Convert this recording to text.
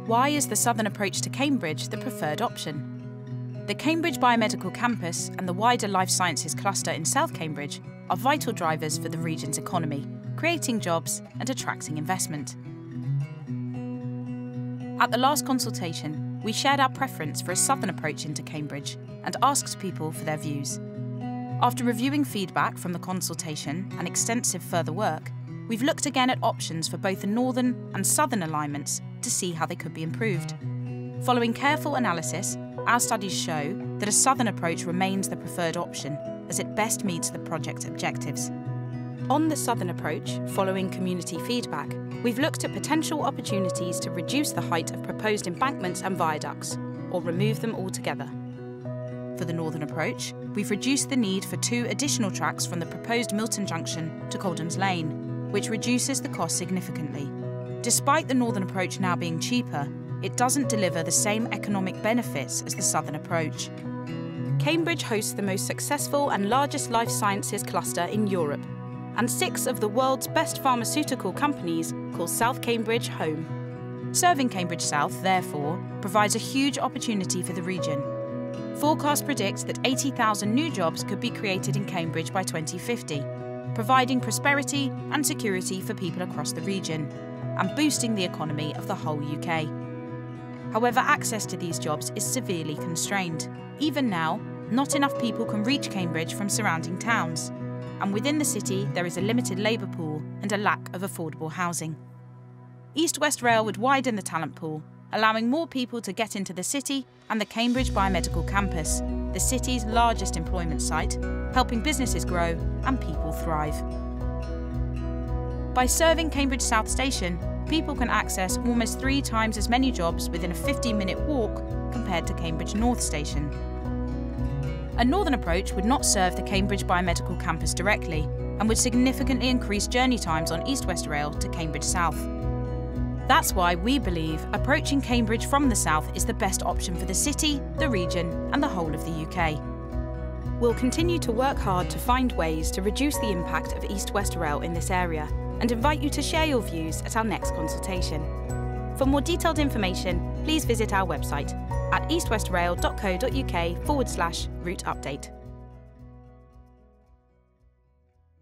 Why is the southern approach to Cambridge the preferred option? The Cambridge Biomedical Campus and the wider life sciences cluster in South Cambridge are vital drivers for the region's economy, creating jobs and attracting investment. At the last consultation, we shared our preference for a southern approach into Cambridge and asked people for their views. After reviewing feedback from the consultation and extensive further work, we've looked again at options for both the northern and southern alignments to see how they could be improved. Following careful analysis, our studies show that a southern approach remains the preferred option, as it best meets the project's objectives. On the southern approach, following community feedback, we've looked at potential opportunities to reduce the height of proposed embankments and viaducts, or remove them altogether. For the northern approach, we've reduced the need for 2 additional tracks from the proposed Milton Junction to Coldham's Lane, which reduces the cost significantly. Despite the northern approach now being cheaper, it doesn't deliver the same economic benefits as the southern approach. Cambridge hosts the most successful and largest life sciences cluster in Europe, and 6 of the world's best pharmaceutical companies call South Cambridge home. Serving Cambridge South, therefore, provides a huge opportunity for the region. Forecasts predict that 80,000 new jobs could be created in Cambridge by 2050, providing prosperity and security for people across the region, and boosting the economy of the whole UK. However, access to these jobs is severely constrained. Even now, not enough people can reach Cambridge from surrounding towns, and within the city there is a limited labour pool and a lack of affordable housing. East West Rail would widen the talent pool, allowing more people to get into the city and the Cambridge Biomedical Campus, the city's largest employment site, helping businesses grow and people thrive. By serving Cambridge South Station, people can access almost 3 times as many jobs within a 15-minute walk compared to Cambridge North Station. A northern approach would not serve the Cambridge Biomedical Campus directly and would significantly increase journey times on East West Rail to Cambridge South. That's why we believe approaching Cambridge from the south is the best option for the city, the region, and the whole of the UK. We'll continue to work hard to find ways to reduce the impact of East West Rail in this area and invite you to share your views at our next consultation. For more detailed information, please visit our website at eastwestrail.co.uk/route update.